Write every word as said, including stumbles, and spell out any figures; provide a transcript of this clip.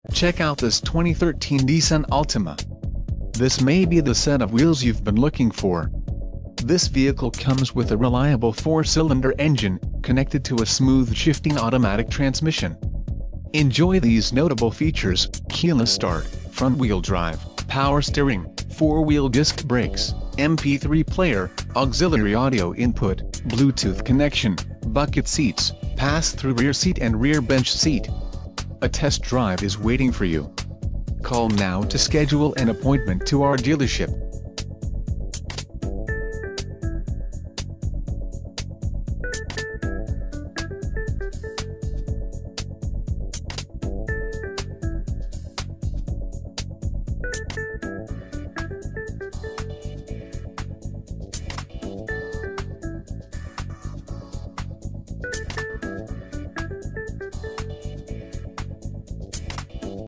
Check out this twenty thirteen Nissan Altima. This may be the set of wheels you've been looking for. This vehicle comes with a reliable four-cylinder engine, connected to a smooth shifting automatic transmission. Enjoy these notable features: keyless start, front-wheel drive, power steering, four-wheel disc brakes, M P three player, auxiliary audio input, Bluetooth connection, bucket seats, pass-through rear seat and rear bench seat. A test drive is waiting for you. Call now to schedule an appointment to our dealership.